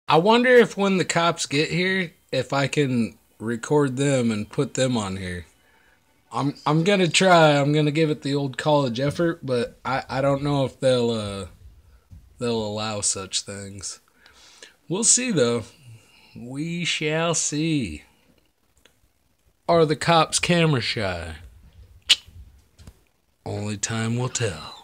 I wonder if when the cops get here, if I can record them and put them on here. I'm gonna try. I'm gonna give it the old college effort, but I don't know if they'll allow such things. We'll see though. We shall see. Are the cops camera shy? Only time will tell.